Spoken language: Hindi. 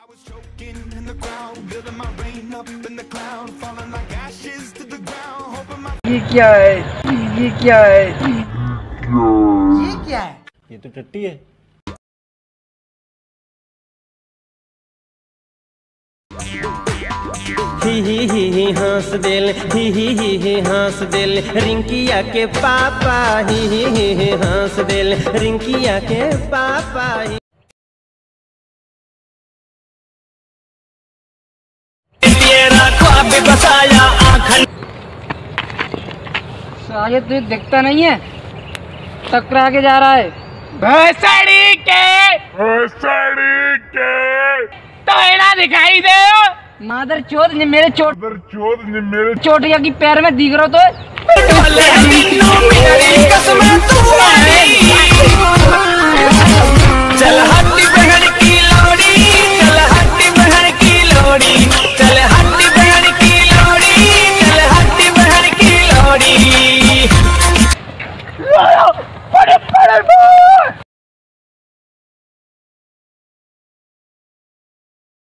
ये क्या है? ये क्या है? ये क्या है? ये तो टट्टी है। ही हंस दिल, ही हंस दिल, रिंकिया के पापा, ही हंस दिल, रिंकिया के पापा। साले तुझे दिखता नहीं है, टकरा के जा रहा है। भैंसड़ी के टोयना दिखाई दे। मादर चोद ने मेरे चोटिया की पैर में दिख रहा तो